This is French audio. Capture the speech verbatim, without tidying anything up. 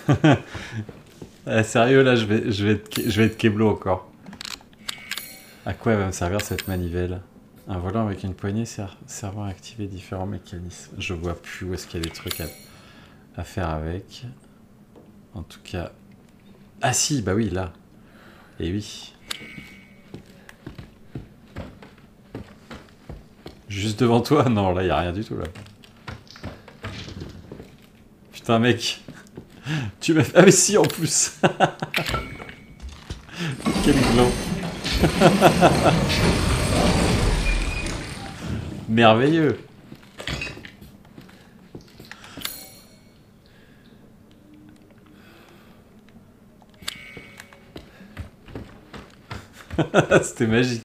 Eh, sérieux, là, je vais, je, vais être, je vais être Keblo encore. À quoi va me servir cette manivelle? Un volant avec une poignée ser servant à activer différents mécanismes. Je vois plus où est-ce qu'il y a des trucs à, à faire avec. En tout cas... Ah si, bah oui, là. Et oui. Juste devant toi? Non, là, il n'y a rien du tout, là. Putain, mec. Tu m'as fait... Ah mais si, en plus. Quel gland. Merveilleux. C'était magique.